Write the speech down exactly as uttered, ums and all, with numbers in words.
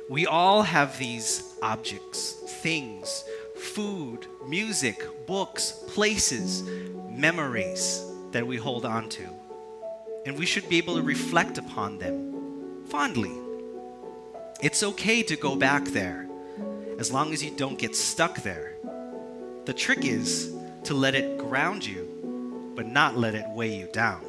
We all have these objects, things, food, music, books, places, memories that we hold on to. And we should be able to reflect upon them fondly. It's okay to go back there, as long as you don't get stuck there. The trick is to let it ground you, but not let it weigh you down.